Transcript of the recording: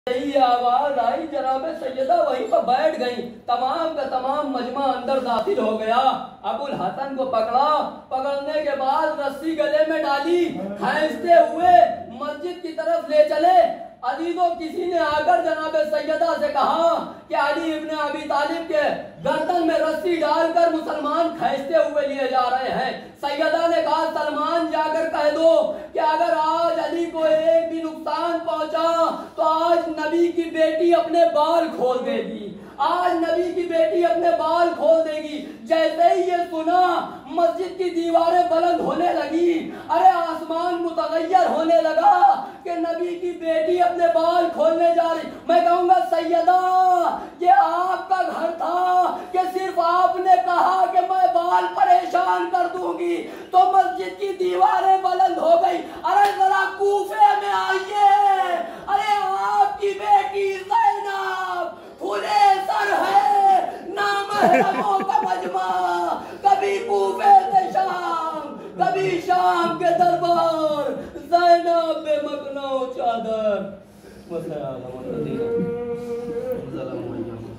यही आवाज आई, जनाबे सैयदा वहीं पर बैठ गई। तमाम का तमाम मजमा अंदर दाखिल हो गया। अबुल हसन को पकड़ा, पकड़ने के बाद रस्सी गले में डाली, खींचते हुए मस्जिद की तरफ ले चले। अजीजों, किसी ने आकर जनाबे सैयदा से कहा कि अली इब्ने अबी तालिब के गर्दन में रस्सी डालकर मुसलमान खींचते हुए लिए जा रहे हैं। सैयदा ने कहा, सलमान जाकर कह दो कि अगर आज अली को एक भी नुकसान पहुंचा तो आज नबी की बेटी अपने बाल खोल देगी, आज नबी की बेटी अपने बाल खोल देगी। जैसे ही ये सुना, मस्जिद की दीवारें बुलंद होने लगी। अरे आसमान मुतगय्यर होने लगा कि नबी की बेटी अपने बाल खोलने जा रही। मैं कहूंगा सैयदा, ये आपका घर था कि सिर्फ आपने कहा कि मैं बाल परेशान कर दूंगी तो मस्जिद की दीवारें बुलंद हो गई। अरे जरा कूफे में आइए, अरे आपकी बेटी ज़ैनब फूले सर है, नामहरमों का मजमा, कभी कूफे से शाम, कभी शाम के दरबार, ज़ैनब बेमकनो चादर।